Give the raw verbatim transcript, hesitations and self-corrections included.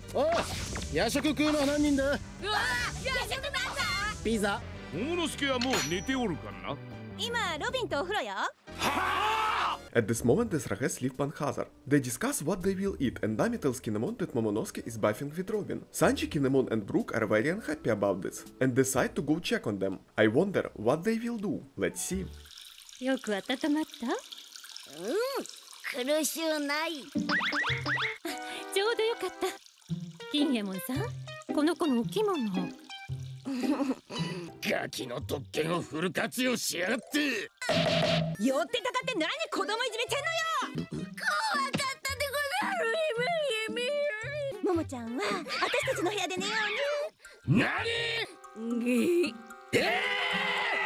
おい、夜食食うのは何人だ？ うわー、夜食なんだ。 ピザ。 桃之助はもう寝ておるからな。 今ロビンとお風呂よ。 At this moment, the Srages leave Panhazar. They discuss what they will eat, and Nami tells Kinemon that Momonosuke is buffing with Robin. Sanji, Kinemon, and Brook are very unhappy about this, and decide to go check on them. I wonder what they will do. Let's see. よく温まった？うん、苦しゅうない。ちょうどよかった。金右衛門さん、この子のお着物。 ガキの特権をフル活用しやがって。 寄ってたかって何子供いじめてんのよ。怖かったでござる。ももちゃんは私たちの部屋で寝ようね。 なに？えー